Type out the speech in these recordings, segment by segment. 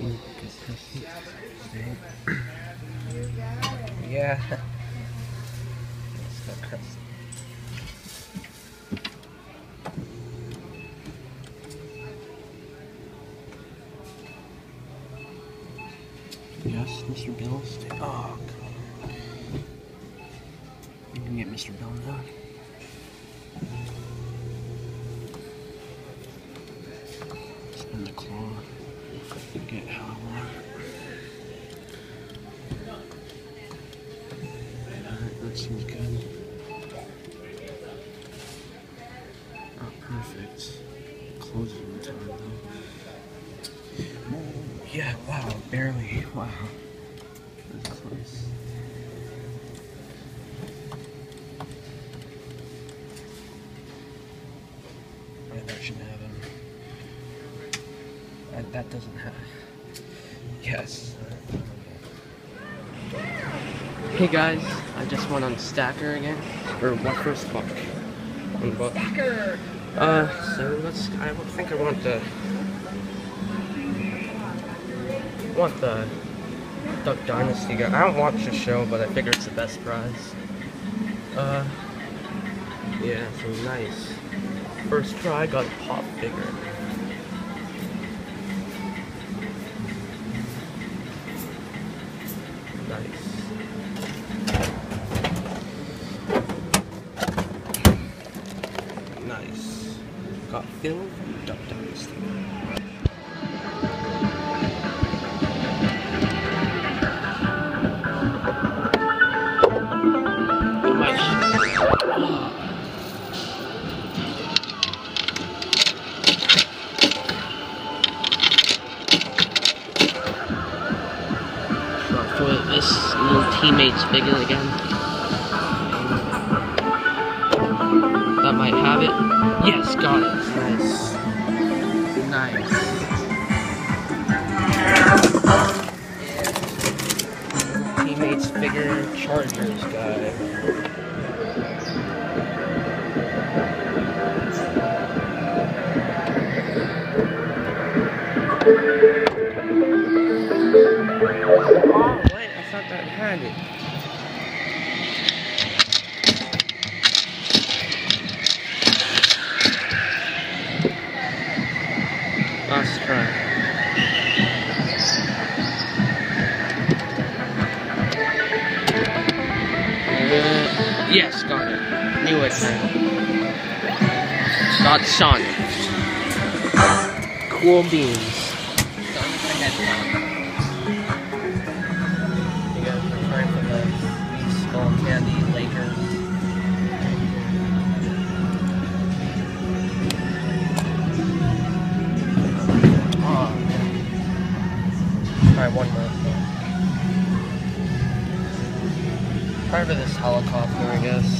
Yeah. It's not crazy. Yes, Mr. Bill's. Oh, God. You can get Mr. Bill now. Spin the claw. Get how I want. Alright, that seems good. Oh, perfect. Closes in time though. Yeah, wow, barely. Wow. That's close. Yeah, that should have him. That doesn't have. Yes. Hey guys, I just went on Stacker again. Or what first book? Stacker! So let's. I think I want the Duck Dynasty guy. I don't watch the show, but I figure it's the best prize. Yeah, so nice. First try, got a pop figure. Nice. Nice. Got Phil from Duck Dynasty. For this little teammate's figure again. That might have it. Yes, got it. Nice. Nice. Teammate's figure Chargers guy. Oh, wait, I thought that had it. Last try. Yes, got it. Knew it. Got Sonic. Cool beans. Candy Lakers. Oh, alright, one more. Try for this helicopter, I guess.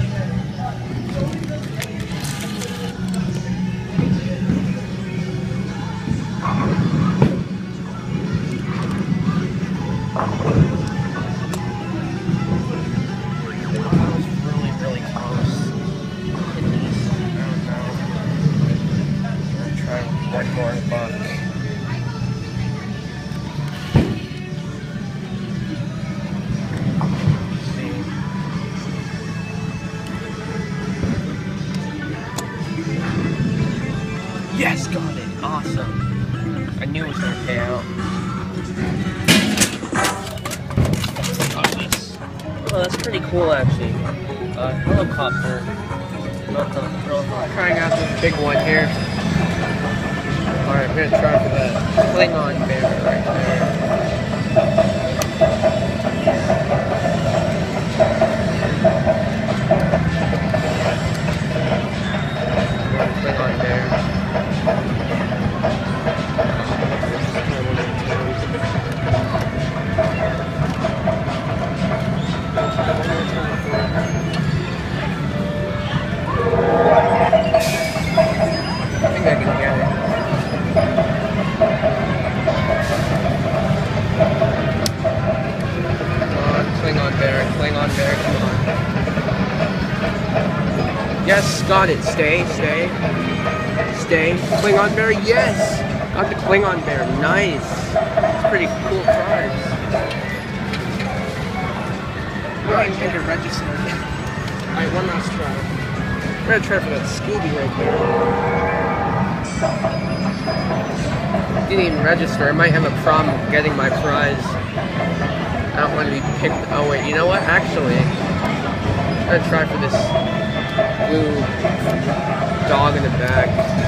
One more buck. See. Yes, got it. Awesome. I knew it was gonna pay out. Got this. Oh, that's pretty cool, actually. Helicopter. Not the helicopter. Trying out this big one here. Alright, I'm gonna try for the Klingon bear right there. Klingon bear. I think I can hear it. Klingon bear, come on. Yes, got it. Stay. Klingon bear, yes! Got the Klingon bear. Nice. It's pretty cool prize. Go ahead and take it registered. Alright, one last try. I'm gonna try for that Scooby right there. Didn't even register. I might have a problem getting my prize. I don't want to be picked. Oh wait, you know what? Actually, I'm gonna try for this blue dog in the back.